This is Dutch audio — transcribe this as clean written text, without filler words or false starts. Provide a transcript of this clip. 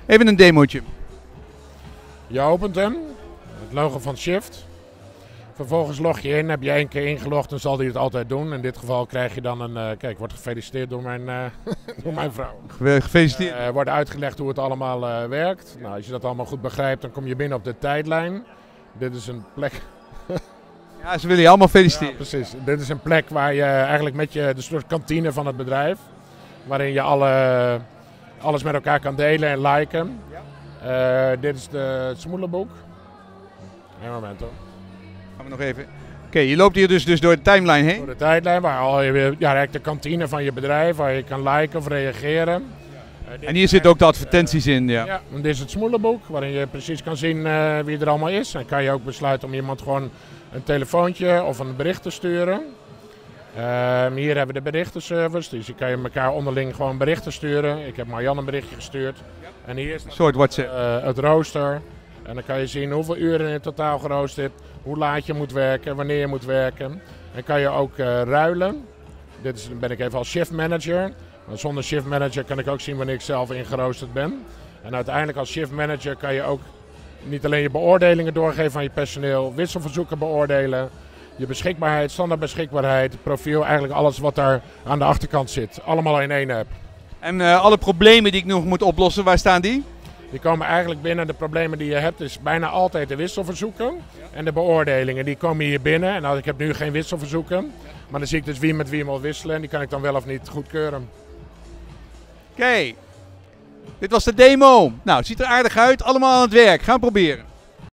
Even een demootje. Je opent hem, het logo van Shift. Vervolgens log je in, heb je 1 keer ingelogd, dan zal hij het altijd doen. In dit geval krijg je dan een, kijk, ik word gefeliciteerd door mijn, door mijn vrouw. Gefeliciteerd. Wordt uitgelegd hoe het allemaal werkt. Nou, als je dat allemaal goed begrijpt, dan kom je binnen op de tijdlijn. Dit is een plek... Ja, ze willen je allemaal feliciteren. Ja, precies. Dit is een plek waar je eigenlijk met je, de soort kantine van het bedrijf, waarin je alles met elkaar kan delen en liken. Dit is het smoelenboek. Een moment hoor. Gaan we nog even. Oké, je loopt hier dus door de timeline heen. Door de tijdlijn, waar al je, eigenlijk de kantine van je bedrijf, waar je kan liken of reageren. En hier zitten ook de advertenties in, ja. Ja, dit is het smoelenboek, waarin je precies kan zien wie er allemaal is. En kan je ook besluiten om iemand gewoon een telefoontje of een bericht te sturen. Hier hebben we de berichtenservice, dus je kan je elkaar onderling gewoon berichten sturen. Ik heb Marjan een berichtje gestuurd. En hier is een soort WhatsApp. Het rooster. En dan kan je zien hoeveel uren in het totaal geroosterd hebt, hoe laat je moet werken, wanneer je moet werken. En kan je ook ruilen. Ben ik even als shift manager. Maar zonder shift manager kan ik ook zien wanneer ik zelf ingeroosterd ben. En uiteindelijk als shift manager kan je ook niet alleen je beoordelingen doorgeven aan je personeel, wisselverzoeken beoordelen, je beschikbaarheid, standaard beschikbaarheid, het profiel, eigenlijk alles wat daar aan de achterkant zit. Allemaal in één app. En alle problemen die ik nog moet oplossen, waar staan die? Die komen eigenlijk binnen. De problemen die je hebt is bijna altijd de wisselverzoeken en de beoordelingen. Die komen hier binnen. En ik heb nu geen wisselverzoeken, maar dan zie ik dus wie met wie wil wisselen en die kan ik dan wel of niet goedkeuren. Oké, dit was de demo. Nou, het ziet er aardig uit. Allemaal aan het werk. Gaan proberen.